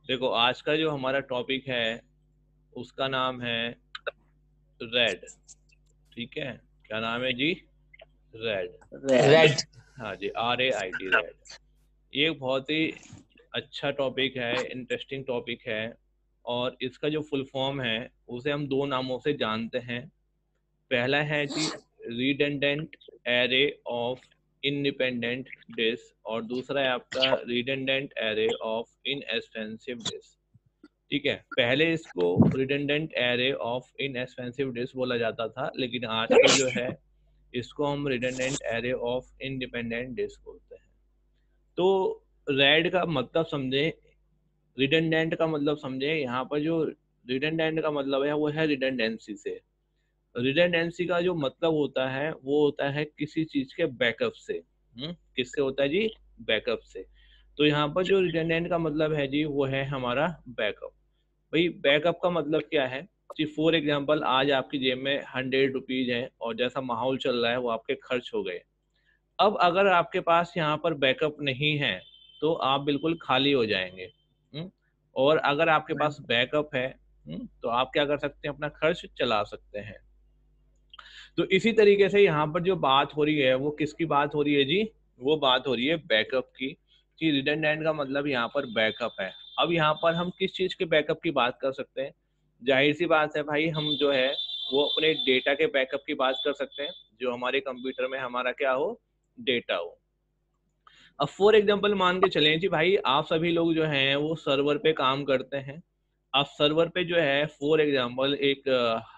देखो आज का जो हमारा टॉपिक है उसका नाम है रेड। ठीक है, क्या नाम है जी? रेड। रेड। हाँ जी, RAID, रेड। ये एक बहुत ही अच्छा टॉपिक है, इंटरेस्टिंग टॉपिक है। और इसका जो फुल फॉर्म है उसे हम दो नामों से जानते हैं। पहला है जी redundant array of independent disk, और दूसरा है आपका redundant array of inexpensive disk. ठीक है, पहले इसको redundant array of inexpensive disk बोला जाता था, लेकिन आजकल जो है इसको हम redundant array of independent disk बोलते हैं। तो रेड का मतलब समझे, रिडंडेंट का मतलब समझे। यहाँ पर जो रिडंडेंट का मतलब है वो है रिडंडेंसी से। रिडंडेंसी का जो मतलब होता है वो होता है किसी चीज के बैकअप से। किससे होता है जी? बैकअप से। तो यहाँ पर जो रिडंडेंट का मतलब है जी वो है हमारा बैकअप। भाई बैकअप का मतलब क्या है जी? फॉर एग्जाम्पल आज आपकी जेब में 100 रुपीज है और जैसा माहौल चल रहा है वो आपके खर्च हो गए। अब अगर आपके पास यहाँ पर बैकअप नहीं है तो आप बिल्कुल खाली हो जाएंगे। और अगर आपके पास बैकअप है तो आप क्या कर सकते हैं? अपना खर्च चला सकते हैं। तो इसी तरीके से यहाँ पर जो बात हो रही है वो किसकी बात हो रही है जी? वो बात हो रही है बैकअप की। कि रिडंडेंट का मतलब यहाँ पर बैकअप है। अब यहाँ पर हम किस चीज के बैकअप की बात कर सकते हैं? जाहिर सी बात है भाई, हम जो है वो अपने डेटा के बैकअप की बात कर सकते हैं, जो हमारे कंप्यूटर में हमारा क्या हो? डेटा हो। अब फॉर एग्जाम्पल मान के चलें जी भाई, आप सभी लोग जो हैं वो सर्वर पे काम करते हैं। आप सर्वर पे जो है फॉर एग्जाम्पल एक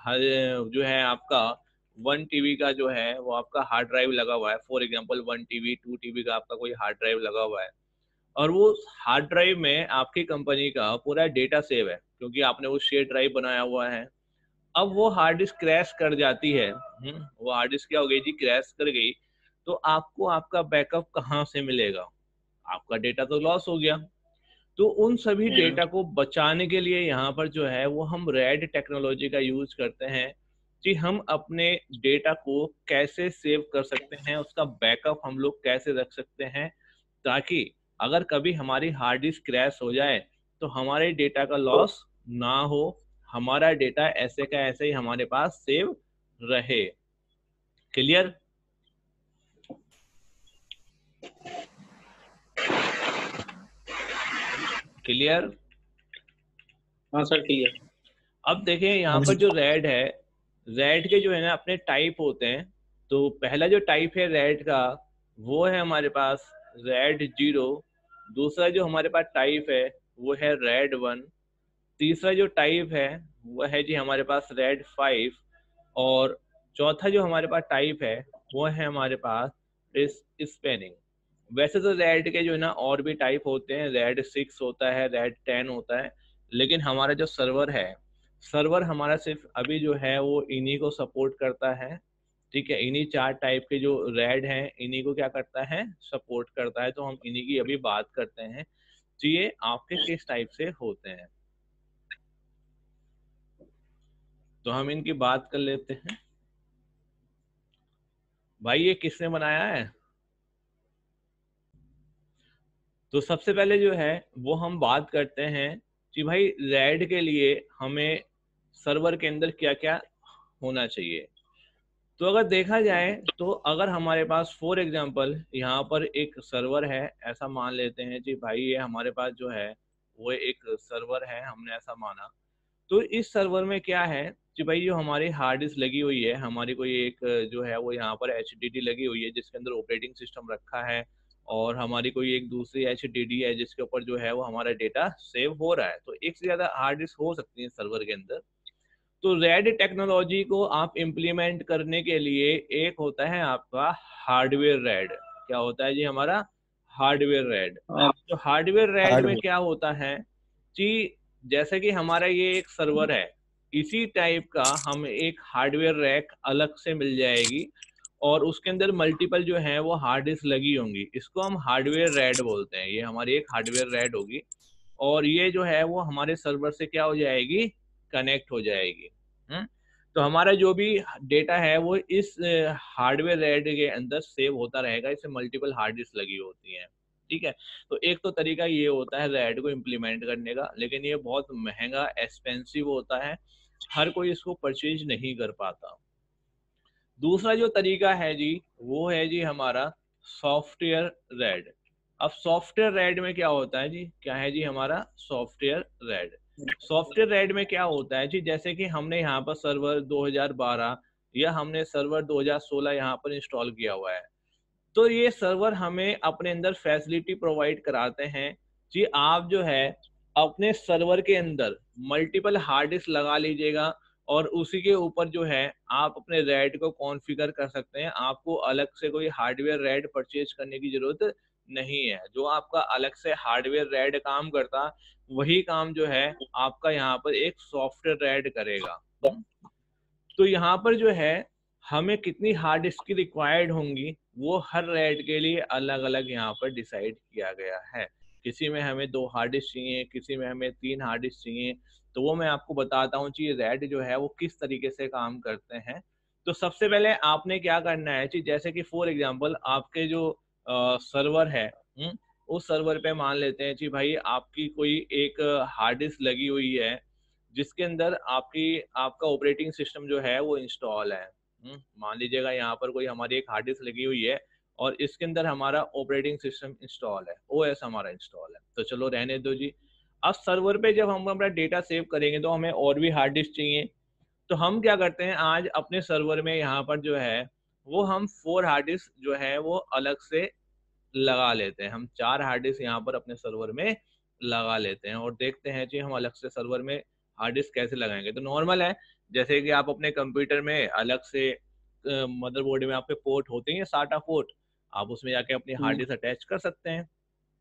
जो है आपका 1 TB का जो है वो आपका हार्ड ड्राइव लगा हुआ है। फॉर एग्जाम्पल 1 TB 2 TB का आपका कोई हार्ड ड्राइव लगा हुआ है। और वो हार्ड ड्राइव में आपकी कंपनी का पूरा डेटा सेव है, क्योंकि आपने वो शेयर ड्राइव बनाया हुआ है। अब वो हार्ड डिस्क क्रैश कर जाती है। वो हार्ड डिस्क क्या हो गई जी? क्रैश कर गई। तो आपको आपका बैकअप कहाँ से मिलेगा? आपका डेटा तो लॉस हो गया। तो उन सभी डेटा को बचाने के लिए यहाँ पर जो है वो हम रेड टेक्नोलॉजी का यूज करते हैं कि हम अपने डेटा को कैसे सेव कर सकते हैं, उसका बैकअप हम लोग कैसे रख सकते हैं, ताकि अगर कभी हमारी हार्ड डिस्क क्रैश हो जाए तो हमारे डेटा का लॉस ना हो, हमारा डेटा ऐसे का ऐसे ही हमारे पास सेव रहे। क्लियर? क्लियर? हाँ सर, क्लियर। अब देखें यहाँ हाँ पर जी। जो रेड है, रेड के जो है ना अपने टाइप होते हैं। तो पहला जो टाइप है रेड का वो है हमारे पास रेड 0। दूसरा जो हमारे पास टाइप है वो है रेड 1। तीसरा जो टाइप है वो है जी हमारे पास रेड 5। और चौथा जो हमारे पास टाइप है वो है हमारे पास इस स्पेनिंग। वैसे तो रेड के जो है ना और भी टाइप होते हैं, रेड 6 होता है, रेड 10 होता है। लेकिन हमारा जो सर्वर है, सर्वर हमारा सिर्फ अभी जो है वो इन्हीं को सपोर्ट करता है। ठीक है, इन्हीं 4 टाइप के जो रेड हैं इन्हीं को क्या करता है? सपोर्ट करता है। तो हम इन्हीं की अभी बात करते हैं। तो ये आपके किस टाइप से होते हैं, तो हम इनकी बात कर लेते हैं। भाई ये किसने बनाया है? तो सबसे पहले जो है वो हम बात करते हैं कि भाई रेड के लिए हमें सर्वर के अंदर क्या क्या होना चाहिए। तो अगर देखा जाए तो अगर हमारे पास फॉर एग्जांपल यहाँ पर एक सर्वर है, ऐसा मान लेते हैं जी भाई, ये हमारे पास जो है वो एक सर्वर है, हमने ऐसा माना। तो इस सर्वर में क्या है कि भाई जो हमारी हार्ड डिस्क लगी हुई है, हमारी कोई एक जो है वो यहाँ पर HDD लगी हुई है जिसके अंदर ऑपरेटिंग सिस्टम रखा है। और हमारी कोई एक दूसरी HDD है जिसके ऊपर जो है वो हमारा डेटा सेव हो रहा है। तो एक से ज्यादा हार्ड डिस्क हो सकती है सर्वर के अंदर। तो रेड टेक्नोलॉजी को आप इम्प्लीमेंट करने के लिए एक होता है आपका हार्डवेयर रेड। क्या होता है जी हमारा? Hardware RAID. तो हार्डवेयर रेड में हार्डवेयर। क्या होता है कि जैसे कि हमारा ये एक सर्वर है, इसी टाइप का हम एक हार्डवेयर रैक अलग से मिल जाएगी। और उसके अंदर मल्टीपल जो है वो हार्ड डिस्क लगी होंगी, इसको हम हार्डवेयर रेड बोलते हैं। ये हमारी एक हार्डवेयर रेड होगी। और ये जो है वो हमारे सर्वर से क्या हो जाएगी? कनेक्ट हो जाएगी। तो हमारा जो भी डेटा है वो इस हार्डवेयर रेड के अंदर सेव होता रहेगा। इससे मल्टीपल हार्ड डिस्क लगी होती हैं। ठीक है। तो एक तो तरीका ये होता है रेड को इम्प्लीमेंट करने का, लेकिन ये बहुत महंगा एक्सपेंसिव होता है, हर कोई इसको परचेज नहीं कर पाता। दूसरा जो तरीका है जी, वो है जी हमारा सॉफ्टवेयर रेड। अब सॉफ्टवेयर रेड में क्या होता है जी, क्या है जी हमारा सॉफ्टवेयर रेड। सॉफ्टवेयर रेड में क्या होता है जी, जैसे कि हमने यहाँ पर सर्वर 2012 या हमने सर्वर 2016 यहाँ पर इंस्टॉल किया हुआ है, तो ये सर्वर हमें अपने अंदर फैसिलिटी प्रोवाइड कराते हैं कि आप जो है अपने सर्वर के अंदर मल्टीपल हार्ड डिस्क लगा लीजिएगा, और उसी के ऊपर जो है आप अपने रैड को कॉन्फ़िगर कर सकते हैं। आपको अलग से कोई हार्डवेयर रैड परचेज करने की जरूरत नहीं है। जो आपका अलग से हार्डवेयर रैड काम करता, वही काम जो है आपका यहाँ पर एक सॉफ्टवेयर रैड करेगा। तो यहाँ पर जो है हमें कितनी हार्ड डिस्क की रिक्वायर्ड होंगी, वो हर रैड के लिए अलग अलग यहाँ पर डिसाइड किया गया है। किसी में हमें 2 हार्ड डिस्क चाहिए, किसी में हमें 3 हार्ड डिस्क चाहिए। तो वो मैं आपको बताता हूँ कि रैड जो है वो किस तरीके से काम करते हैं। तो सबसे पहले आपने क्या करना है कि जैसे कि फॉर एग्जांपल आपके जो सर्वर है, उस सर्वर पे मान लेते हैं कि भाई आपकी कोई एक हार्ड डिस्क लगी हुई है, जिसके अंदर आपका ऑपरेटिंग सिस्टम जो है वो इंस्टॉल है। मान लीजिएगा यहाँ पर कोई हमारी एक हार्ड डिस्क लगी हुई है और इसके अंदर हमारा ऑपरेटिंग सिस्टम इंस्टॉल है, ओएस हमारा इंस्टॉल है। तो चलो रहने दो जी। अब सर्वर पे जब हम अपना डेटा सेव करेंगे तो हमें और भी हार्ड डिस्क चाहिए। तो हम क्या करते हैं, आज अपने सर्वर में यहाँ पर जो है वो हम 4 हार्ड डिस्क जो है वो अलग से लगा लेते हैं। हम 4 हार्ड डिस्क यहाँ पर अपने सर्वर में लगा लेते हैं और देखते हैं कि हम अलग से सर्वर में हार्ड डिस्क कैसे लगाएंगे। तो नॉर्मल है, जैसे कि आप अपने कंप्यूटर में अलग से मदरबोर्ड में आपके पोर्ट होते हैं, साटा पोर्ट, आप उसमें जाके अपनी हार्ड डिस्क अटैच कर सकते हैं।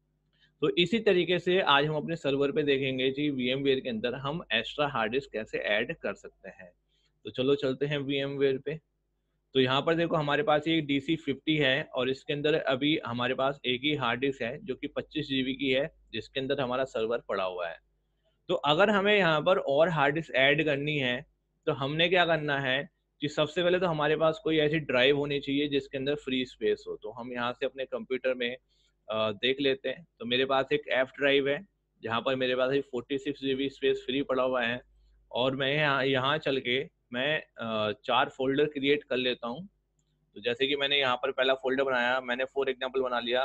तो इसी तरीके से आज हम अपने सर्वर पे देखेंगे कि VMware के अंदर हम एक्स्ट्रा हार्ड डिस्क कैसे ऐड कर सकते हैं। तो चलो चलते हैं VMware पे। तो यहाँ पर देखो हमारे पास ये DC50 है और इसके अंदर अभी हमारे पास एक ही हार्ड डिस्क है जो कि 25 GB की है, जिसके अंदर हमारा सर्वर पड़ा हुआ है। तो अगर हमें यहाँ पर और हार्ड डिस्क ऐड करनी है, तो हमने क्या करना है कि सबसे पहले तो हमारे पास कोई ऐसी ड्राइव होनी चाहिए जिसके अंदर फ्री स्पेस हो। तो हम यहाँ से अपने कंप्यूटर में देख लेते हैं। तो मेरे पास एक F ड्राइव है जहाँ पर मेरे पास 46 GB स्पेस फ्री पड़ा हुआ है, और मैं यहाँ चल के मैं 4 फोल्डर क्रिएट कर लेता हूँ। तो जैसे कि मैंने यहाँ पर पहला फोल्डर बनाया, मैंने फॉर एग्जांपल बना लिया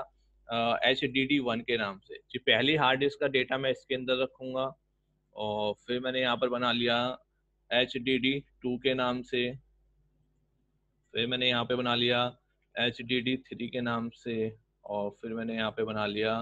HDD1 के नाम से, कि पहली हार्ड डिस्क का डेटा मैं इसके अंदर रखूंगा। और फिर मैंने यहाँ पर बना लिया HDD2 के नाम से, फिर मैंने यहाँ पे बना लिया HDD3 के नाम से, और फिर मैंने यहाँ पे बना लिया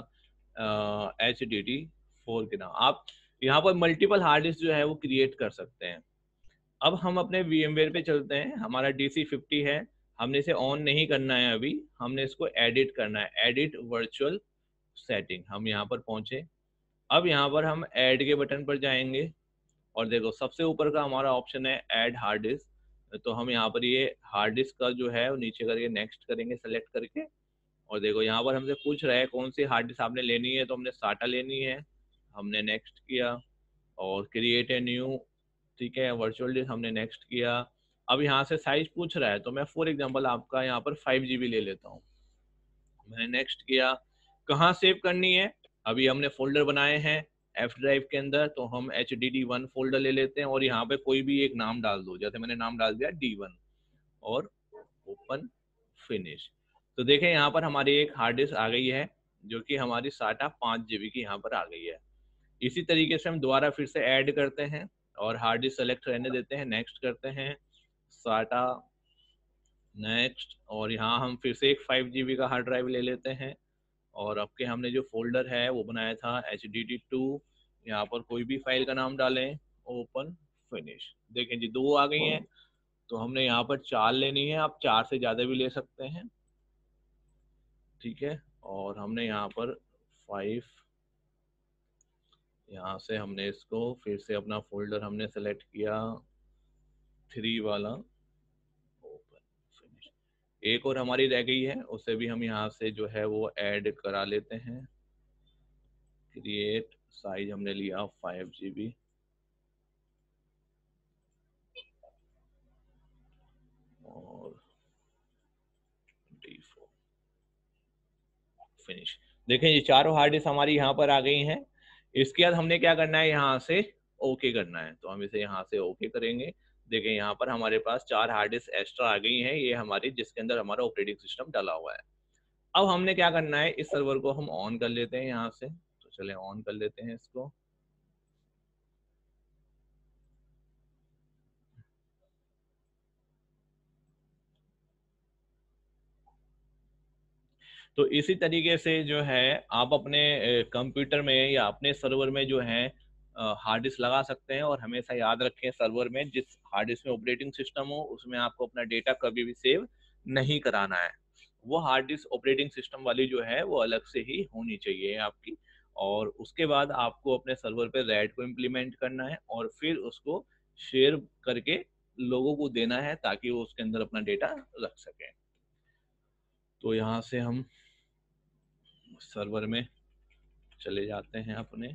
HDD4 के नाम। आप यहाँ पर मल्टीपल हार्ड डिस्क जो है वो क्रिएट कर सकते हैं। अब हम अपने VMware पे चलते हैं। हमारा DC50 है, हमने इसे ऑन नहीं करना है अभी, हमने इसको एडिट करना है, एडिट वर्चुअल सेटिंग। हम यहाँ पर पहुंचे। अब यहाँ पर हम ऐड के बटन पर जाएंगे और देखो सबसे ऊपर का हमारा ऑप्शन है ऐड हार्ड डिस्क। तो हम यहाँ पर ये हार्ड डिस्क का जो है वो नीचे करके नेक्स्ट करेंगे सेलेक्ट करके। और देखो यहाँ पर हमसे पूछ रहा है कौन सी हार्ड डिस्क आपने लेनी है, तो हमने साटा लेनी है, हमने नेक्स्ट किया। और क्रिएट ए न्यू, ठीक है, वर्चुअल डिस्क हमने नेक्स्ट किया। अब यहाँ से साइज पूछ रहा है, तो मैं फॉर एग्जांपल आपका यहाँ पर 5 GB ले लेता हूँ, मैंने नेक्स्ट किया। कहाँ सेव करनी है, अभी हमने फोल्डर बनाए हैं F ड्राइव के अंदर, तो हम HDD1 फोल्डर ले लेते हैं और यहाँ पे कोई भी एक नाम डाल दो, जैसे मैंने नाम डाल दिया D1 और ओपन फिनिश। तो देखें यहाँ पर हमारी एक हार्ड डिस्क आ गई है जो कि हमारी साटा 5 GB की यहाँ पर आ गई है। इसी तरीके से हम दोबारा फिर से ऐड करते हैं और हार्ड डिस्क सेलेक्ट रहने देते हैं, नेक्स्ट करते हैं, साटा नेक्स्ट, और यहाँ हम फिर से एक 5 GB का हार्ड ड्राइव ले लेते हैं। और आपके हमने जो फोल्डर है वो बनाया था HDD2, यहाँ पर कोई भी फाइल का नाम डालें, ओपन फिनिश। देखें जी 2 आ गई हैं। तो हमने यहाँ पर 4 लेनी है, आप 4 से ज़्यादा भी ले सकते हैं, ठीक है। और हमने यहाँ पर 5, यहाँ से हमने इसको फिर से अपना फोल्डर हमने सेलेक्ट किया 3 वाला, ओपन फिनिश। एक और हमारी रह गई है, उसे भी हम यहाँ से जो है वो ऐड करा लेते हैं। क्रिएट, साइज हमने लिया 5 GB, और D4 फिनिश। देखें ये चारों हार्ड डिस्क हमारी यहाँ पर आ गई हैं। इसके बाद हमने क्या करना है, यहाँ से ओके करना है, तो हम इसे यहाँ से ओके करेंगे। देखें यहाँ पर हमारे पास 4 हार्ड डिस्क एक्स्ट्रा आ गई हैं, ये हमारी जिसके अंदर हमारा ऑपरेटिंग सिस्टम डाला हुआ है। अब हमने क्या करना है, इस सर्वर को हम ऑन कर लेते हैं यहाँ से, तो चले ऑन कर लेते हैं इसको। तो इसी तरीके से जो है आप अपने कंप्यूटर में या अपने सर्वर में जो है हार्ड डिस्क लगा सकते हैं। और हमेशा याद रखें, सर्वर में जिस हार्ड डिस्क में ऑपरेटिंग सिस्टम हो उसमें आपको अपना डेटा कभी भी सेव नहीं कराना है। वो हार्ड डिस्क ऑपरेटिंग सिस्टम वाली जो है वो अलग से ही होनी चाहिए आपकी। और उसके बाद आपको अपने सर्वर पे रैड को इम्प्लीमेंट करना है और फिर उसको शेयर करके लोगों को देना है ताकि वो उसके अंदर अपना डेटा रख सकें। तो यहाँ से हम सर्वर में चले जाते हैं अपने,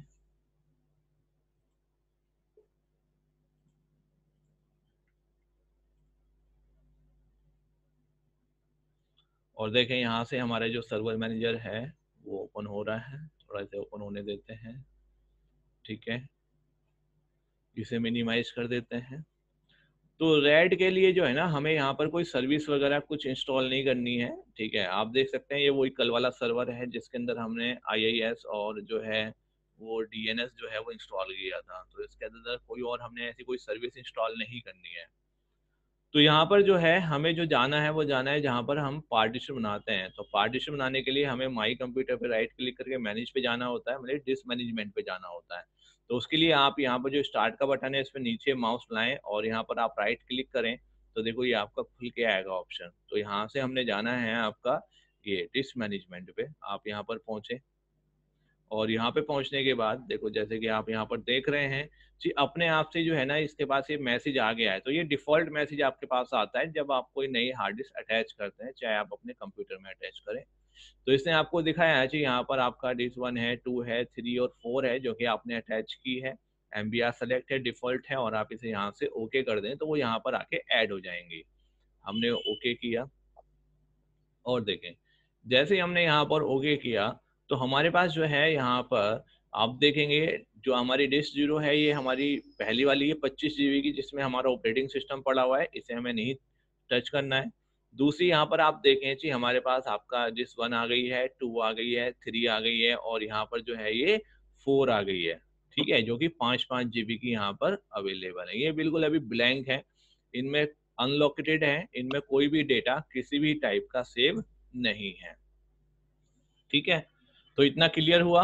और देखें यहाँ से हमारा जो सर्वर मैनेजर है वो ओपन हो रहा है। थोड़ा सा ओपन होने देते हैं, ठीक है, इसे मिनिमाइज कर देते हैं। तो रेड के लिए जो है ना, हमें यहाँ पर कोई सर्विस वगैरह कुछ इंस्टॉल नहीं करनी है, ठीक है। आप देख सकते हैं ये वही कल वाला सर्वर है जिसके अंदर हमने IIS और जो है वो DNS जो है वो इंस्टॉल किया था। तो इसके अंदर कोई और हमने ऐसी कोई सर्विस इंस्टॉल नहीं करनी है। तो यहाँ पर जो है हमें जो जाना है वो जाना है जहाँ पर हम पार्टीशन बनाते हैं। तो पार्टीशन बनाने के लिए हमें माई कंप्यूटर पे राइट क्लिक करके मैनेज पे जाना होता है, मतलब डिस्क मैनेजमेंट पे जाना होता है। तो उसके लिए आप यहाँ पर जो स्टार्ट का बटन है इस पर नीचे माउस लाएं और यहाँ पर आप राइट क्लिक करें तो देखो ये आपका खुल के आएगा ऑप्शन। तो यहाँ से हमने जाना है आपका ये डिस्क मैनेजमेंट पे। आप यहाँ पर पहुंचे और यहाँ पे पहुंचने के बाद देखो जैसे कि आप यहाँ पर देख रहे हैं जी, अपने आप से जो है ना इसके पास ये मैसेज आ गया है। तो ये डिफॉल्ट मैसेज आपके पास आता है जब आप कोई नई हार्ड डिस्क अटैच करते हैं, चाहे आप अपने कंप्यूटर में अटैच करें। तो इसने आपको दिखाया है जी, यहाँ पर आपका डिस्क 1 है, 2 है, 3 और 4 है जो कि आपने अटैच की है। MBR सेलेक्ट है, डिफॉल्ट है, और आप इसे यहाँ से ओके कर दें तो वो यहाँ पर आके ऐड हो जाएंगी। हमने ओके किया और देखें जैसे ही हमने यहाँ पर ओके किया तो हमारे पास जो है यहाँ पर आप देखेंगे जो हमारी डिस्क 0 है ये हमारी पहली वाली है 25 GB की, जिसमें हमारा ऑपरेटिंग सिस्टम पड़ा हुआ है, इसे हमें नहीं टच करना है। दूसरी यहाँ पर आप देखें जी हमारे पास आपका डिस्क 1 आ गई है, 2 आ गई है, 3 आ गई है और यहाँ पर जो है ये 4 आ गई है, ठीक है, जो कि 5-5 GB की यहाँ पर अवेलेबल है। ये बिल्कुल अभी ब्लैंक है, इनमें अनलॉकेटेड है, इनमें कोई भी डेटा किसी भी टाइप का सेव नहीं है, ठीक है। तो इतना क्लियर हुआ?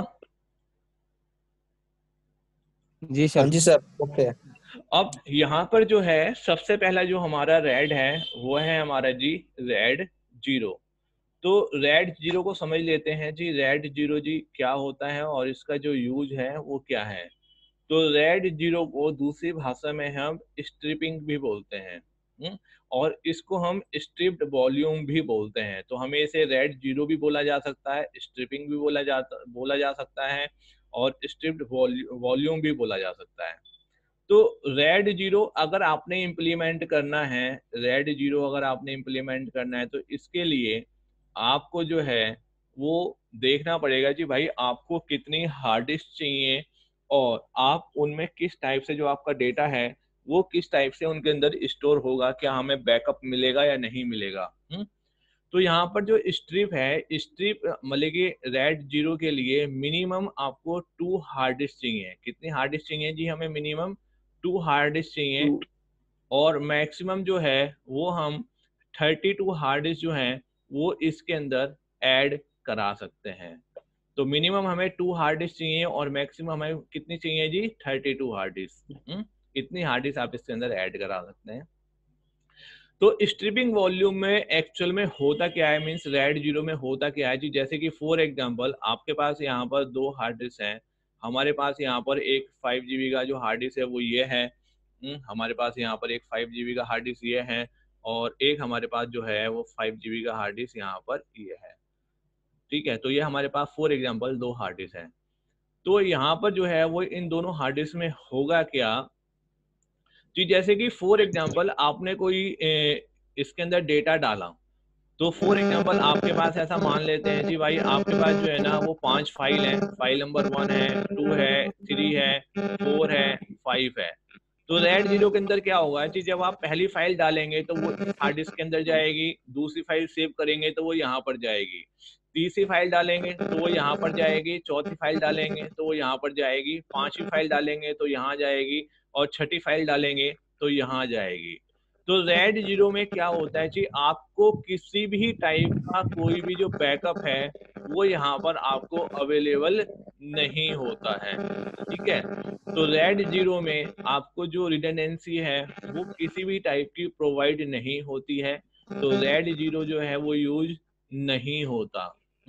जी सर। हाँ जी सर, ओके। अब यहाँ पर जो है सबसे पहला जो हमारा रेड है वो है हमारा जी रेड 0। तो रेड 0 को समझ लेते हैं जी, रेड 0 जी क्या होता है और इसका जो यूज है वो क्या है। तो रेड 0 को दूसरी भाषा में हम स्ट्रिपिंग भी बोलते हैं, और इसको हम स्ट्रिप्ड वॉल्यूम भी बोलते हैं। तो हमें इसे रेड 0 भी बोला जा सकता है, स्ट्रिपिंग भी बोला जा सकता है और स्ट्रिप्ड वॉल्यूम भी बोला जा सकता है। तो रेड 0 अगर आपने इम्प्लीमेंट करना है, रेड 0 अगर आपने इम्प्लीमेंट करना है तो इसके लिए आपको जो है वो देखना पड़ेगा जी भाई आपको कितनी हार्ड डिस्क चाहिए और आप उनमें किस टाइप से जो आपका डेटा है वो किस टाइप से उनके अंदर स्टोर होगा, क्या हमें बैकअप मिलेगा या नहीं मिलेगा। तो यहाँ पर जो स्ट्रिप है, स्ट्रिप मतलब कि रेड 0 के लिए मिनिमम आपको 2 हार्ड डिस्क चाहिए। कितनी हार्ड डिस्क चाहिए जी? हमें मिनिमम 2 हार्ड डिस्क चाहिए और मैक्सिमम जो है वो हम 32 हार्ड डिस्क जो है वो इसके अंदर ऐड करा सकते हैं। तो मिनिमम हमें 2 हार्ड डिस्क चाहिए और मैक्सिमम हमें कितनी चाहिए जी? 32 हार्ड डिस्क। इतनी हार्ड डिस्क आप इसके अंदर ऐड करा सकते हैं। तो स्ट्रिपिंग वॉल्यूम में एक्चुअल में होता क्या है, मींस रेड 0 में होता क्या है जी, जैसे कि फॉर एग्जांपल आपके पास यहाँ पर 2 हार्ड डिस्क हैं, हमारे पास यहाँ पर एक 5 GB का जो हार्ड डिस्क है वो ये है, हमारे पास यहाँ पर एक 5 GB का हार्ड डिस्क ये है और एक हमारे पास जो है वो 5 GB का हार्ड डिस्क यहाँ पर ये है, ठीक है। तो ये हमारे पास फॉर एग्जाम्पल 2 हार्ड डिस्क है। तो यहाँ पर जो है वो इन दोनों हार्ड डिस्क में होगा क्या जी, जैसे कि फॉर एग्जांपल आपने कोई इसके अंदर डेटा डाला, तो फॉर एग्जांपल आपके पास ऐसा मान लेते हैं जी भाई, आपके पास जो है ना वो 5 फाइल है, फाइल नंबर 1 है, 2 है, 3 है, 4 है, 5 है। तो रेड जीरो के अंदर क्या होगा कि जब आप पहली फाइल डालेंगे तो वो हार्ड डिस्क के अंदर जाएगी, दूसरी फाइल सेव करेंगे तो वो यहाँ पर जाएगी, तीसरी फाइल डालेंगे तो वो यहाँ पर जाएगी, चौथी फाइल डालेंगे तो वो यहाँ पर जाएगी, पांचवी फाइल डालेंगे तो यहाँ जाएगी, और छठी फाइल डालेंगे तो यहाँ जाएगी। तो रेड जीरो में क्या होता है कि आपको किसी भी टाइप का कोई भी जो बैकअप है वो यहाँ पर आपको अवेलेबल नहीं होता है, ठीक है। तो रेड जीरो में आपको जो रिडंडेंसी है वो किसी भी टाइप की प्रोवाइड नहीं होती है, तो रेड जीरो जो है वो यूज नहीं होता।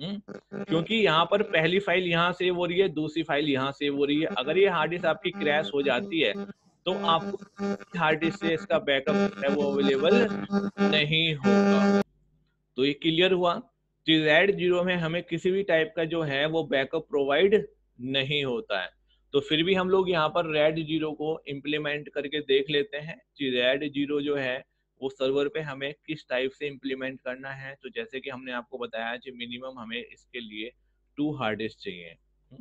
क्योंकि यहाँ पर पहली फाइल यहाँ सेव हो रही है, दूसरी फाइल यहाँ सेव हो रही है, अगर ये हार्ड डिस्क आपकी क्रैश हो जाती है तो आपको हार्ड डिस्क से इसका बैकअप है वो अवेलेबल नहीं होगा। तो ये क्लियर हुआ कि रेड जीरो में हमें किसी भी टाइप का जो है वो बैकअप प्रोवाइड नहीं होता है। तो फिर भी हम लोग यहाँ पर रेड जीरो को इम्प्लीमेंट करके देख लेते हैं कि रेड जीरो जो है वो सर्वर पे हमें किस टाइप से इम्प्लीमेंट करना है। तो जैसे कि हमने आपको बताया कि मिनिमम हमें इसके लिए 2 हार्ड डिस्क चाहिए।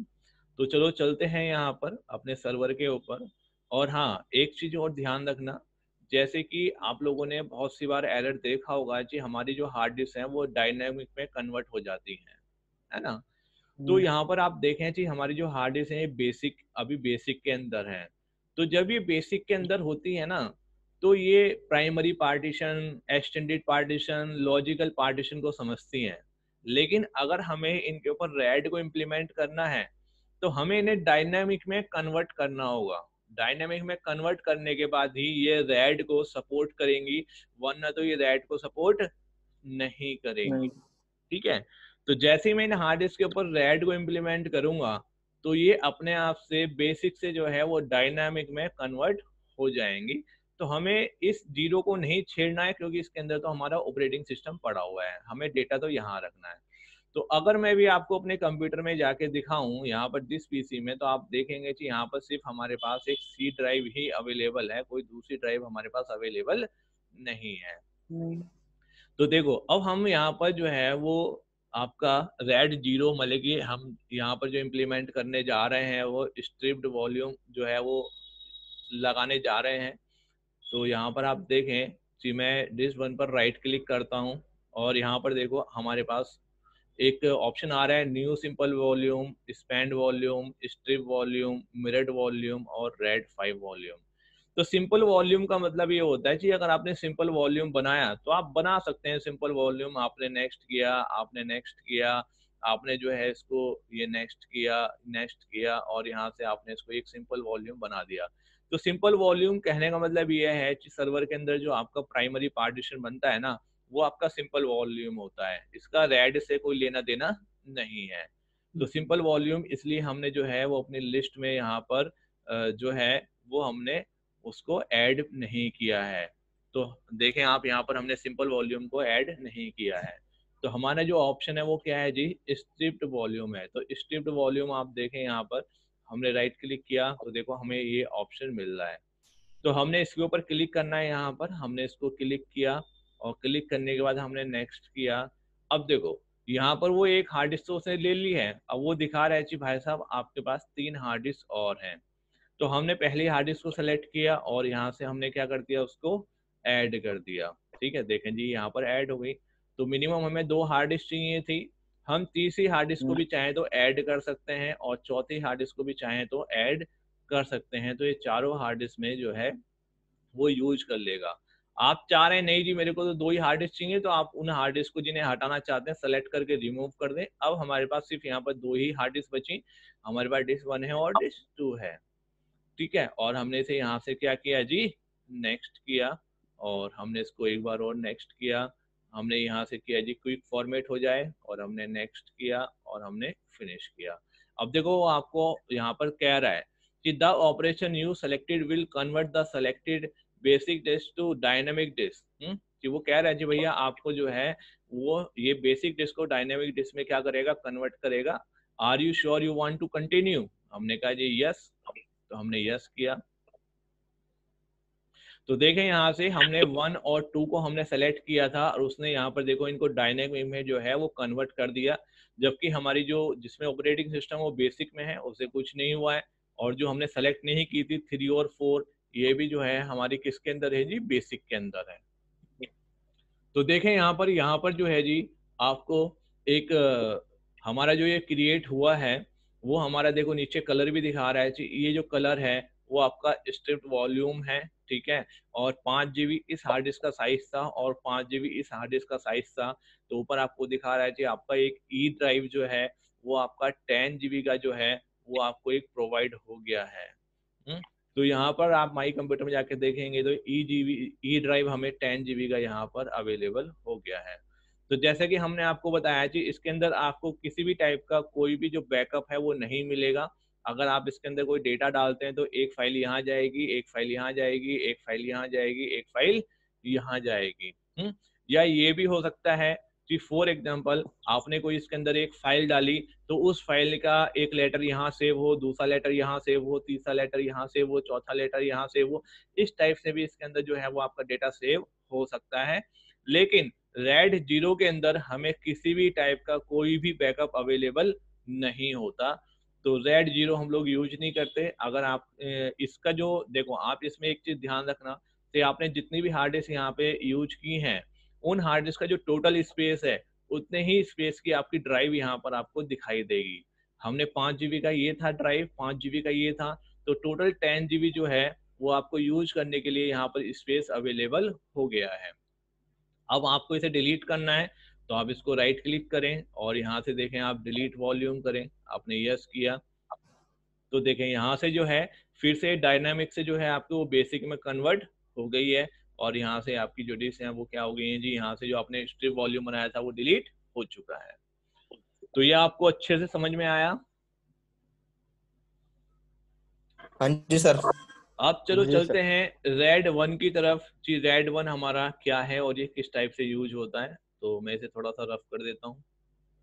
तो चलो चलते हैं यहाँ पर अपने सर्वर के ऊपर। और हाँ, एक चीज और ध्यान रखना, जैसे कि आप लोगों ने बहुत सी बार एरर देखा होगा कि हमारी जो हार्ड डिस्क है वो डायनामिक में कन्वर्ट हो जाती है ना। तो यहाँ पर आप देखें कि हमारी जो हार्ड डिस्क है ये बेसिक, अभी बेसिक के अंदर है। तो जब ये बेसिक के अंदर होती है ना तो ये primary partition, extended partition, logical partition को समझती हैं। लेकिन अगर हमें इनके ऊपर रैड को इम्प्लीमेंट करना है तो हमें इन्हें डायनामिक में कन्वर्ट करना होगा। डायनामिक में कन्वर्ट करने के बाद ही ये रैड को सपोर्ट करेंगी, वरना तो ये रैड को सपोर्ट नहीं करेंगी, ठीक है। तो जैसे ही मैं इन हार्ड डिस्क के ऊपर रैड को इम्प्लीमेंट करूंगा तो ये अपने आप से बेसिक से जो है वो डायनामिक में कन्वर्ट हो जाएंगी। तो हमें इस जीरो को नहीं छेड़ना है, क्योंकि इसके अंदर तो हमारा ऑपरेटिंग सिस्टम पड़ा हुआ है, हमें डेटा तो यहाँ रखना है। तो अगर मैं भी आपको अपने कंप्यूटर में जाके दिखाऊं यहाँ पर दिस पीसी में, तो आप देखेंगे कि यहाँ पर सिर्फ हमारे पास एक सी ड्राइव ही अवेलेबल है, कोई दूसरी ड्राइव हमारे पास अवेलेबल नहीं है। तो देखो अब हम यहाँ पर जो है वो आपका रेड जीरो मतलब कि हम यहाँ पर जो इम्प्लीमेंट करने जा रहे हैं वो स्ट्रिप्ड वॉल्यूम जो है वो लगाने जा रहे हैं। तो यहाँ पर आप देखें कि मैं डिस्क वन पर राइट क्लिक करता हूँ और यहाँ पर देखो हमारे पास एक ऑप्शन आ रहा है, new simple volume, spanned volume, strip volume, mirrored volume और रेड 5 वॉल्यूम। तो सिंपल वॉल्यूम का मतलब ये होता है कि अगर आपने सिंपल वॉल्यूम बनाया तो आप बना सकते हैं सिंपल वॉल्यूम, आपने नेक्स्ट किया, आपने नेक्स्ट किया, आपने जो है इसको ये नेक्स्ट किया और यहाँ से आपने इसको एक सिंपल वॉल्यूम बना दिया। तो सिंपल वॉल्यूम कहने का मतलब ये है कि सर्वर के अंदर जो आपका प्राइमरी पार्टीशन बनता है ना वो आपका सिंपल वॉल्यूम होता है, इसका रेड से कोई लेना देना नहीं है। तो सिंपल वॉल्यूम इसलिए हमने जो है वो अपनी लिस्ट में यहाँ पर जो है वो हमने उसको ऐड नहीं किया है। तो देखें आप यहाँ पर हमने सिंपल वॉल्यूम को ऐड नहीं किया है। तो हमारा जो ऑप्शन है वो क्या है जी, स्ट्रिप्ड वॉल्यूम है। तो स्ट्रिप्ड वॉल्यूम आप देखें यहाँ पर हमने राइट क्लिक किया तो देखो हमें ये ऑप्शन मिल रहा है। तो हमने इसके ऊपर क्लिक करना है, यहाँ पर हमने इसको क्लिक किया और क्लिक करने के बाद हमने नेक्स्ट किया। अब देखो यहाँ पर वो एक हार्ड डिस्क तो उसने ले ली है, अब वो दिखा रहा है कि भाई साहब आपके पास 3 हार्ड डिस्क और हैं। तो हमने पहली हार्ड डिस्क को सेलेक्ट किया और यहाँ से हमने क्या कर दिया, उसको ऐड कर दिया। ठीक है, देखें जी यहाँ पर ऐड हो गई। तो मिनिमम हमें 2 हार्ड डिस्क चाहिए थी, हम तीसरी हार्ड डिस्क को भी चाहें तो ऐड कर सकते हैं और चौथी हार्ड डिस्क को भी चाहें तो ऐड कर सकते हैं। तो ये चारों हार्ड डिस्क में जो है वो यूज कर लेगा। आप चाह रहे हैं नहीं जी मेरे को तो 2 ही हार्ड डिस्क चाहिए, तो आप उन हार्ड डिस्क को जिन्हें हटाना चाहते हैं सेलेक्ट करके रिमूव कर दें। अब हमारे पास सिर्फ यहाँ पर 2 ही हार्ड डिस्क बची, हमारे पास डिस्क 1 है और डिस्क 2 है। ठीक है, और हमने इसे यहाँ से क्या किया जी, नेक्स्ट किया और हमने इसको एक बार और नेक्स्ट किया। हमने यहाँ से किया जी क्विक फॉर्मेट हो जाए और हमने नेक्स्ट किया और हमने फिनिश किया। अब देखो वो आपको यहाँ पर कह रहा है कि the operation you selected will convert the selected basic disk to dynamic disk. कि वो कह रहा है जी भैया आपको जो है वो ये बेसिक डिस्क को डायनेमिक डिस्क में क्या करेगा, कन्वर्ट करेगा। Are you sure you want to continue? हमने कहा जी यस, तो हमने यस किया। तो देखें यहाँ से हमने 1 और 2 को हमने सेलेक्ट किया था और उसने यहाँ पर देखो इनको डायनेमिक में जो है वो कन्वर्ट कर दिया, जबकि हमारी जो जिसमें ऑपरेटिंग सिस्टम वो बेसिक में है उससे कुछ नहीं हुआ है। और जो हमने सेलेक्ट नहीं की थी 3 और 4, ये भी जो है हमारी किसके अंदर है जी, बेसिक के अंदर है। तो देखें यहाँ पर जो है जी आपको एक हमारा जो ये क्रिएट हुआ है वो हमारा देखो नीचे कलर भी दिखा रहा है जी। ये जो कलर है वो आपका स्ट्रिप्ट वॉल्यूम है, ठीक है। और 5 GB इस हार्ड डिस्क का साइज था और 5 GB इस हार्ड डिस्क का साइज था। तो ऊपर आपको दिखा रहा है जी आपका एक ई ड्राइव जो है वो आपका 10 GB का जो है वो आपको एक प्रोवाइड हो गया है। तो यहाँ पर आप माई कंप्यूटर में जाके देखेंगे तो ई ड्राइव हमें 10 GB का यहाँ पर अवेलेबल हो गया है। तो जैसे कि हमने आपको बताया जी इसके अंदर आपको किसी भी टाइप का कोई भी जो बैकअप है वो नहीं मिलेगा। अगर आप इसके अंदर कोई डेटा डालते हैं तो एक फाइल यहाँ जाएगी, एक फाइल यहाँ जाएगी, एक फाइल यहाँ जाएगी, एक फाइल यहाँ जाएगी। या ये भी हो सकता है कि फॉर एग्जाम्पल आपने कोई इसके अंदर एक फाइल डाली तो उस फाइल का एक लेटर यहाँ सेव हो, दूसरा लेटर यहाँ सेव हो, तीसरा लेटर यहाँ सेव हो, चौथा लेटर यहाँ सेव हो। इस टाइप से भी इसके अंदर जो है वो आपका डेटा सेव हो सकता है। लेकिन रेड 0 के अंदर हमें किसी भी टाइप का कोई भी बैकअप अवेलेबल नहीं होता। तो रेड 0 हम लोग यूज नहीं करते। अगर आप इसका जो देखो आप इसमें एक चीज ध्यान रखना कि आपने जितनी भी हार्ड डिस्क यहाँ पे यूज की हैं उन हार्ड डिस्क का जो टोटल स्पेस है उतने ही स्पेस की आपकी ड्राइव यहाँ पर आपको दिखाई देगी। हमने 5 GB का ये था ड्राइव, 5 GB का ये था, तो टोटल 10 GB जो है वो आपको यूज करने के लिए यहाँ पर स्पेस अवेलेबल हो गया है। अब आपको इसे डिलीट करना है तो आप इसको राइट क्लिक करें और यहाँ से देखें आप डिलीट वॉल्यूम करें। आपने यस किया तो देखें यहाँ से जो है फिर से डायनामिक से जो है आपको वो बेसिक में कन्वर्ट हो गई है और यहाँ से आपकी जो डिस्क है वो क्या हो गई है जी, यहाँ से जो आपने स्ट्रिप वॉल्यूम बनाया था वो डिलीट हो चुका है। तो ये आपको अच्छे से समझ में आया? हाँ जी सर। अब चलो चलते हैं रेड 1 की तरफ जी। रेड 1 हमारा क्या है और ये किस टाइप से यूज होता है, तो मैं इसे थोड़ा सा रफ कर देता हूँ।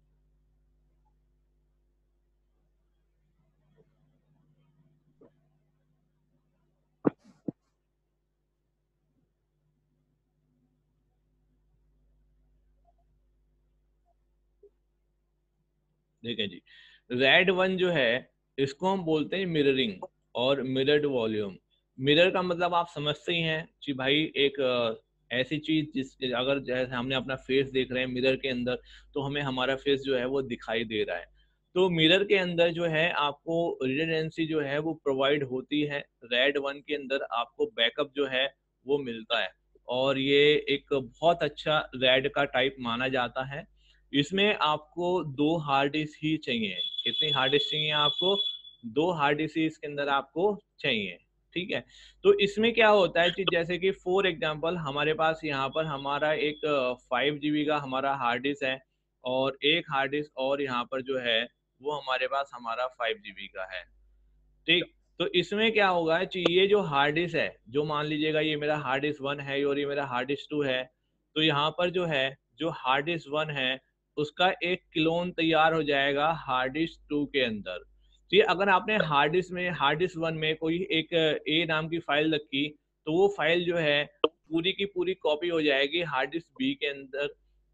देखें जी रेड 1 जो है इसको हम बोलते हैं मिररिंग और मिरर्ड वॉल्यूम। मिरर का मतलब आप समझते ही हैं कि भाई एक ऐसी चीज जिस अगर जैसे हमने अपना फेस देख रहे हैं मिरर के अंदर तो हमें हमारा फेस जो है वो दिखाई दे रहा है। तो मिरर के अंदर जो है आपको रिडंडेंसी जो है वो प्रोवाइड होती है। रेड 1 के अंदर आपको बैकअप जो है वो मिलता है और ये एक बहुत अच्छा रेड का टाइप माना जाता है। इसमें आपको 2 हार्ड डिस्क ही चाहिए। कितनी हार्ड डिस्क चाहिए आपको? 2 हार्ड डिस्क इसके अंदर आपको चाहिए, ठीक है। तो इसमें क्या होता है कि जैसे कि फॉर एग्जांपल हमारे पास यहाँ पर हमारा एक 5 GB का हमारा हार्ड डिस्क है और एक हार्ड डिस्क और यहाँ पर जो है वो हमारे पास हमारा 5 GB का है, ठीक। तो इसमें क्या होगा कि ये जो हार्ड डिस्क है, जो मान लीजिएगा ये मेरा हार्ड डिस्क 1 है और ये मेरा हार्ड डिस्क 2 है, तो यहाँ पर जो है जो हार्ड डिस्क 1 है उसका एक क्लोन तैयार हो जाएगा हार्ड डिस्क 2 के अंदर। तो अगर आपने हार्ड डिस्क 1 में कोई एक ए नाम की फाइल रखी तो वो फाइल जो है पूरी की पूरी कॉपी हो जाएगी हार्ड डिस्क बी के अंदर।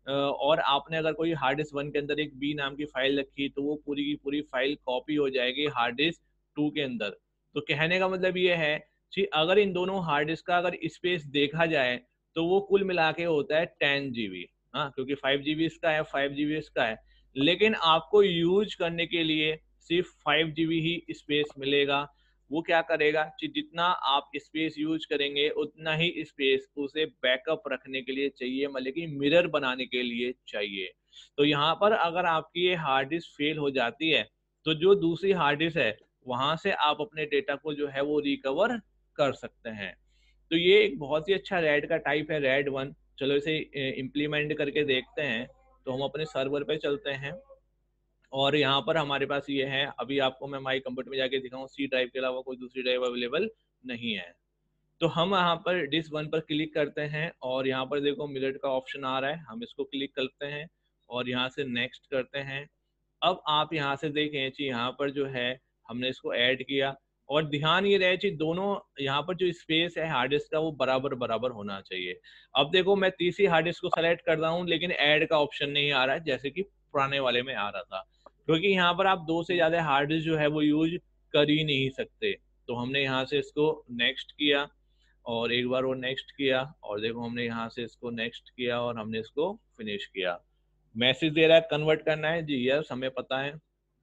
और आपने अगर कोई हार्ड डिस्क 1 के अंदर एक बी नाम की फाइल रखी तो वो पूरी की पूरी फाइल कॉपी हो जाएगी हार्ड डिस्क 2 के अंदर। तो कहने का मतलब ये है कि अगर इन दोनों हार्ड डिस्क का अगर स्पेस देखा जाए तो वो कुल मिला के होता है 10 GB। हाँ, क्योंकि 5 GB इसका है, 5 GB इसका है, लेकिन आपको यूज करने के लिए सिर्फ 5 GB ही स्पेस मिलेगा। वो क्या करेगा कि जितना आप स्पेस यूज करेंगे उतना ही स्पेस उसे बैकअप रखने के लिए चाहिए, मतलब कि मिरर बनाने के लिए चाहिए। तो यहाँ पर अगर आपकी ये हार्ड डिस्क फेल हो जाती है तो जो दूसरी हार्ड डिस्क है वहां से आप अपने डेटा को जो है वो रिकवर कर सकते हैं। तो ये एक बहुत ही अच्छा रेड का टाइप है, रेड 1। चलो इसे इम्प्लीमेंट करके देखते हैं। तो हम अपने सर्वर पे चलते हैं और यहाँ पर हमारे पास ये है। अभी आपको मैं माई कंप्यूटर में जाके दिखाऊं, सी ड्राइव के अलावा कोई दूसरी ड्राइव अवेलेबल नहीं है। तो हम यहाँ पर डिस्क 1 पर क्लिक करते हैं और यहाँ पर देखो मिरर का ऑप्शन आ रहा है, हम इसको क्लिक करते हैं और यहाँ से नेक्स्ट करते हैं। अब आप यहाँ से देखें कि यहाँ पर जो है हमने इसको ऐड किया और ध्यान ये रहे कि दोनों यहाँ पर जो स्पेस है हार्ड डिस्क का वो बराबर बराबर होना चाहिए। अब देखो मैं तीसरी हार्ड डिस्क को सेलेक्ट कर रहा हूँ लेकिन ऐड का ऑप्शन नहीं आ रहा है जैसे कि पुराने वाले में आ रहा था, क्योंकि यहाँ पर आप 2 से ज्यादा हार्ड डिस्क जो है वो यूज कर ही नहीं सकते। तो हमने यहाँ से इसको नेक्स्ट किया और एक बार वो नेक्स्ट किया और देखो हमने यहाँ से इसको नेक्स्ट किया और हमने इसको फिनिश किया। मैसेज दे रहा है कन्वर्ट करना है जी, यस हमें पता है।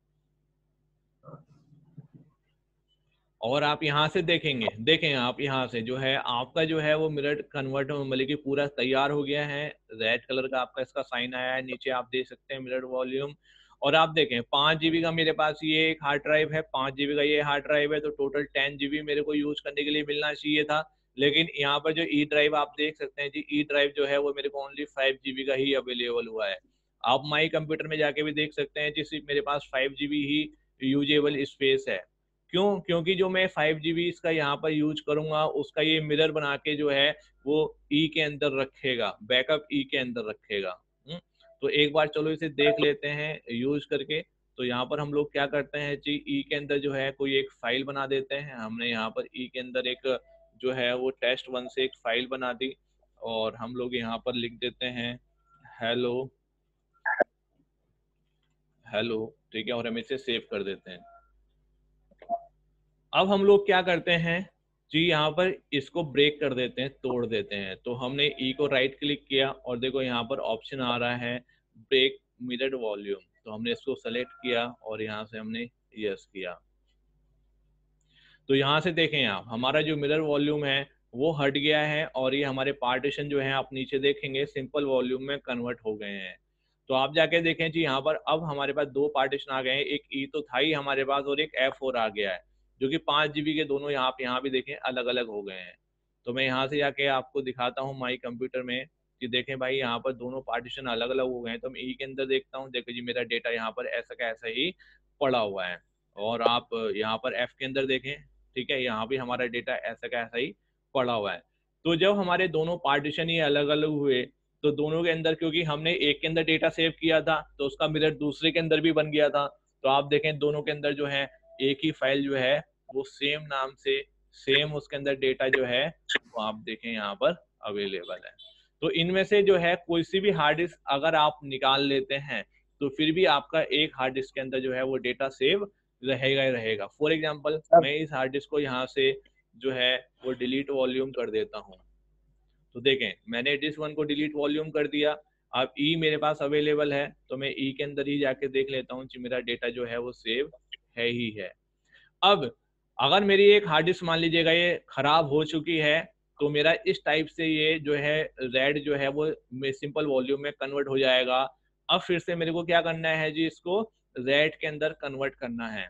और आप यहाँ से देखेंगे, देखें आप यहाँ से जो है आपका जो है वो मिरर कन्वर्ट मतलब कि पूरा तैयार हो गया है। रेड कलर का आपका इसका साइन आया है, नीचे आप देख सकते हैं मिरर वॉल्यूम। और आप देखें 5 GB का मेरे पास ये एक हार्ड ड्राइव है, 5 GB का ये हार्ड ड्राइव है, तो टोटल 10 GB मेरे को यूज करने के लिए मिलना चाहिए था। लेकिन यहाँ पर जो ई ड्राइव आप देख सकते हैं जी, ई ड्राइव जो है वो मेरे को ओनली 5 GB का ही अवेलेबल हुआ है। आप माई कंप्यूटर में जाके भी देख सकते हैं जी, सिर्फ मेरे पास 5 GB ही यूजेबल स्पेस है। क्यों? क्योंकि जो मैं 5 GB इसका यहाँ पर यूज करूंगा उसका ये मिरर बना के जो है वो ई के अंदर रखेगा, बैकअप ई के अंदर रखेगा। तो एक बार चलो इसे देख लेते हैं यूज करके। तो यहाँ पर हम लोग क्या करते हैं जी, ई के अंदर जो है कोई एक फाइल बना देते हैं। हमने यहाँ पर ई के अंदर एक जो है वो test1 से एक फाइल बना दी और हम लोग यहाँ पर लिख देते हैं हेलो हेलो, ठीक है, और हम इसे सेव कर देते हैं। अब हम लोग क्या करते हैं जी, यहाँ पर इसको ब्रेक कर देते हैं, तोड़ देते हैं। तो हमने ई को राइट क्लिक किया और देखो यहाँ पर ऑप्शन आ रहा है ब्रेक मिरर वॉल्यूम, तो हमने इसको सेलेक्ट किया और यहाँ से हमने यस किया। तो यहाँ से देखें आप हमारा जो मिरर वॉल्यूम है वो हट गया है और ये हमारे पार्टीशन जो है आप नीचे देखेंगे सिंपल वॉल्यूम में कन्वर्ट हो गए हैं। तो आप जाके देखें जी, यहाँ पर अब हमारे पास 2 पार्टीशन आ गए हैं, एक ई तो था ही हमारे पास और एक F4 आ गया है, जो कि 5 GB के दोनों यहाँ भी देखें अलग अलग हो गए हैं। तो मैं यहाँ से जाके आपको दिखाता हूँ माई कंप्यूटर में कि देखें भाई यहाँ पर दोनों पार्टीशन अलग अलग हो गए हैं। तो मैं ई के अंदर देखता हूँ, देखो जी मेरा डेटा यहाँ पर ऐसा का ऐसा ही पड़ा हुआ है। और आप यहाँ पर एफ के अंदर देखें, ठीक है, यहाँ भी हमारा डेटा ऐसा का ऐसा ही पड़ा हुआ है। तो जब हमारे दोनों पार्टीशन ये अलग अलग हुए तो दोनों के अंदर, क्योंकि हमने एक के अंदर डेटा सेव किया था तो उसका मिरर दूसरे के अंदर भी बन गया था। तो आप देखें दोनों के अंदर जो है एक ही फाइल जो है वो सेम नाम से सेम उसके अंदर डेटा जो है वो आप देखें यहाँ पर अवेलेबल है। तो इनमें से जो है कोई सी भी हार्ड डिस्क अगर आप निकाल लेते हैं तो फिर भी आपका एक हार्ड डिस्क के अंदर जो है वो डेटा सेव रहेगा ही रहेगा। फॉर एग्जाम्पल मैं इस हार्ड डिस्क को यहाँ से जो है वो डिलीट वॉल्यूम कर देता हूँ। तो देखें मैंने डिस्क 1 को डिलीट वॉल्यूम कर दिया। अब ई मेरे पास अवेलेबल है तो मैं ई के अंदर ही जाके देख लेता हूँ कि मेरा डेटा जो है वो सेव है ही है। अब अगर मेरी एक हार्ड डिस्क मान लीजिएगा ये खराब हो चुकी है तो मेरा इस टाइप से ये जो है रेड जो है वो सिंपल वॉल्यूम में कन्वर्ट हो जाएगा। अब फिर से मेरे को क्या करना है जी, इसको रेड के अंदर कन्वर्ट करना है।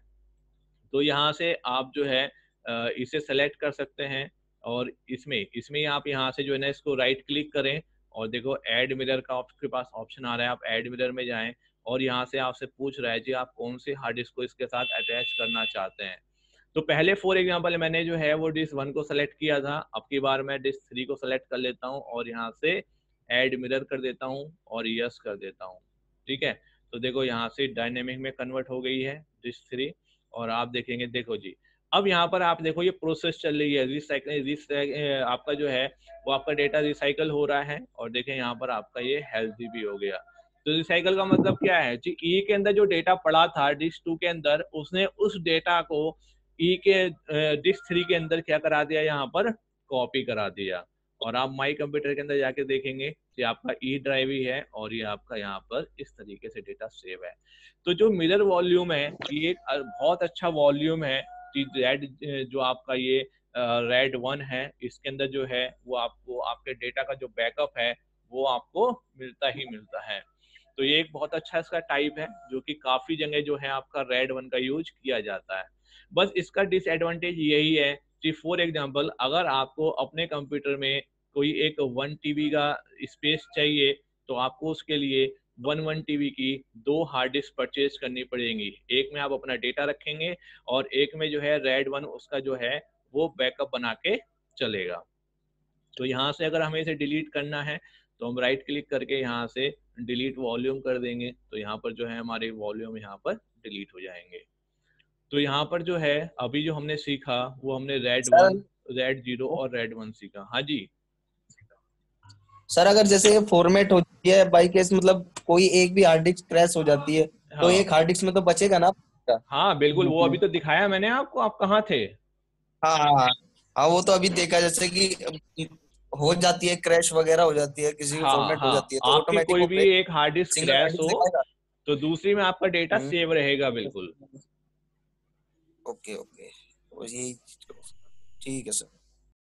तो यहाँ से आप जो है इसे सेलेक्ट कर सकते हैं और इसमें इसमें आप यहाँ से जो है ना इसको राइट क्लिक करें और देखो ऐड मिरर का आपके पास ऑप्शन आ रहा है, आप ऐड मिरर में जाएं और यहाँ से आपसे पूछ रहा है जी आप कौन से हार्ड डिस्क को इसके साथ अटैच करना चाहते हैं। तो पहले फॉर एग्जांपल मैंने जो है वो डिस्क 1 को सेलेक्ट किया था, अब की बार मैं डिस्क 3 को सेलेक्ट कर लेता हूँ और यहाँ से ऐड मिरर कर देता हूँ और यस कर देता हूँ। ठीक है, तो देखो यहाँ से डायनेमिक में कन्वर्ट हो गई है डिस्क 3 और आप देखेंगे देखो जी अब यहाँ पर आप देखो ये प्रोसेस चल रही है रिसाइकल, आपका जो है वो आपका डेटा रिसाइकल हो रहा है और देखें यहाँ पर आपका ये हेल्थी भी हो गया। तो रिसाइकल का मतलब क्या है जी, ई के अंदर जो डेटा पड़ा था डिस्क 2 के अंदर उसने उस डेटा को ई के डिस्क 3 के अंदर क्या करा दिया, यहाँ पर कॉपी करा दिया। और आप माई कंप्यूटर के अंदर जाके देखेंगे कि आपका ई ड्राइव ही है और ये आपका यहाँ पर इस तरीके से डेटा सेव है। तो जो मिरर वॉल्यूम है ये एक बहुत अच्छा वॉल्यूम है। रेड जो आपका ये रेड 1 है इसके अंदर जो है वो आपको आपके डेटा का जो बैकअप है वो आपको मिलता ही मिलता है। तो ये एक बहुत अच्छा इसका टाइप है जो कि काफी जगह जो है आपका रेड 1 का यूज किया जाता है। बस इसका डिसएडवांटेज यही है कि फॉर एग्जांपल अगर आपको अपने कंप्यूटर में कोई एक 1 TB का स्पेस चाहिए तो आपको उसके लिए 1 TB की 2 हार्ड डिस्क परचेज करनी पड़ेंगी। एक में आप अपना डेटा रखेंगे और एक में जो है रेड 1 उसका जो है वो बैकअप बना के चलेगा। तो यहाँ से अगर हमें इसे डिलीट करना है तो हम राइट क्लिक करके यहाँ से डिलीट वॉल्यूम कर देंगे तो यहाँ पर जो है हमारे वॉल्यूम यहाँ पर डिलीट हो जाएंगे। तो यहाँ पर जो है अभी जो हमने सीखा वो हमने रेड सर 1, रेड 0 और रेड 1 सीखा। हाँ जी। सर अगर जैसे फॉर्मेट होती है बाई केस, मतलब कोई एक भी हार्ड डिस्क क्रैश हो जाती है तो हाँ एक हार्ड डिस्क में तो बचेगा ना आपका? हाँ बिल्कुल, वो अभी तो दिखाया मैंने आपको, आप कहाँ थे? हाँ हाँ हाँ हाँ, वो तो अभी देखा, जैसे कि हो जाती है क्रैश वगैरह, हो जाती है किसी की हाँ फॉर्मेट हो हाँ, जाती है तो आपकी ऑटोमेटिक कोई वो भी एक hard disk single hard crash disk हो दिखाएगा। तो दूसरी में आपका डेटा हम्म। सेव रहेगा बिल्कुल। ओके ओके, यही ठीक है सर।